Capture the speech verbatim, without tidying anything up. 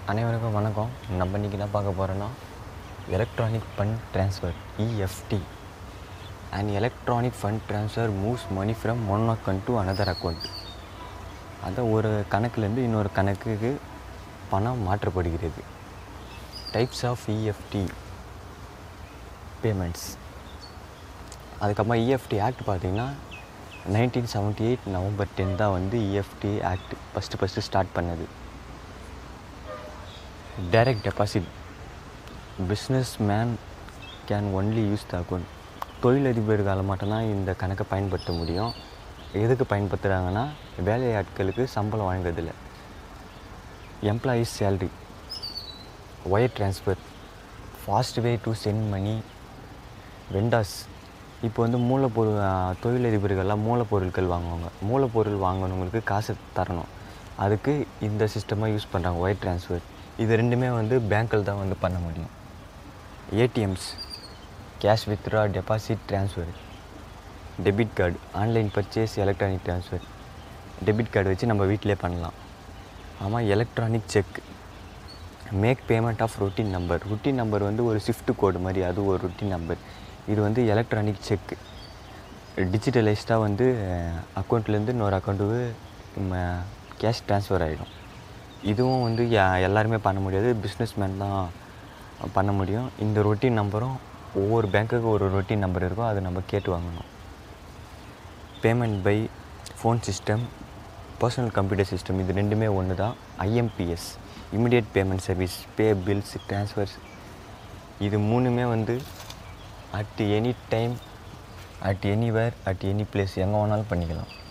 அனைவருக்கும் வணக்கம். நம்ம இன்றைக்கி என்ன பார்க்க போகிறோன்னா electronic fund transfer EFT. And electronic fund transfer moves money from one account to another account. அதை ஒரு கணக்குலேருந்து இன்னொரு கணக்குக்கு பணம் மாற்றப்படுகிறது. Types of EFT payments. அதுக்கப்புறமா இஎஃப்டி ஆக்ட் பார்த்திங்கன்னா nineteen seventy eight November ten தான் வந்து EFT act first first start பண்ணது. Direct deposit. Business man can only use the account. தொழிலதிபர்களால் மட்டும்தான் இந்த கணக்கை பயன்படுத்த முடியும். எதுக்கு பயன்படுத்துகிறாங்கன்னா வேலை ஆட்களுக்கு சம்பளம் வழங்குறதில்ல. Employees salary. Wire transfer. Fast way to send money. Vendors. இப்போ வந்து மூலப்பொருள் தொழிலதிபர்கள்லாம் மூலப்பொருட்கள் வாங்குவாங்க. மூலப்பொருள் வாங்கணுங்களுக்கு காசு தரணும். அதுக்கு இந்த சிஸ்டமாக யூஸ் பண்ணுறாங்க, ஒயர் ட்ரான்ஸ்ஃபர். இது ரெண்டுமே வந்து பேங்க்கில் தான் வந்து பண்ண முடியும். ATMs. Cash withdraw, deposit, transfer. Debit card. Online purchase, electronic transfer. Debit card வச்சு நம்ம வீட்டிலே பண்ணலாம். ஆமாம். Electronic cheque. Make payment of routine number. Routine number வந்து ஒரு ஷிஃப்ட் கோடு மாதிரி, அது ஒரு ரொட்டீன் நம்பர். இது வந்து எலக்ட்ரானிக் செக். டிஜிட்டலைஸ்டாக வந்து அக்கௌண்ட்லேருந்து இன்னொரு அக்கௌண்ட்டுக்கு கேஷ் ட்ரான்ஸ்ஃபர் ஆகிடும். இதுவும் வந்து எல்லாருமே பண்ண முடியாது, பிஸ்னஸ் மேன் தான் பண்ண முடியும். இந்த ரொட்டீன் நம்பரும் ஒவ்வொரு பேங்க்குக்கு ஒரு ரொட்டீன் நம்பர் இருக்கும், அதை நம்ம கேட்டு வாங்கணும். Payment by phone system, personal computer system, இது ரெண்டுமே ஒன்று தான். IMPS, immediate payment service, pay bills, transfers. இது மூணுமே வந்து at any time, at anywhere, at any place, எங்கே வேணாலும் பண்ணிக்கலாம்.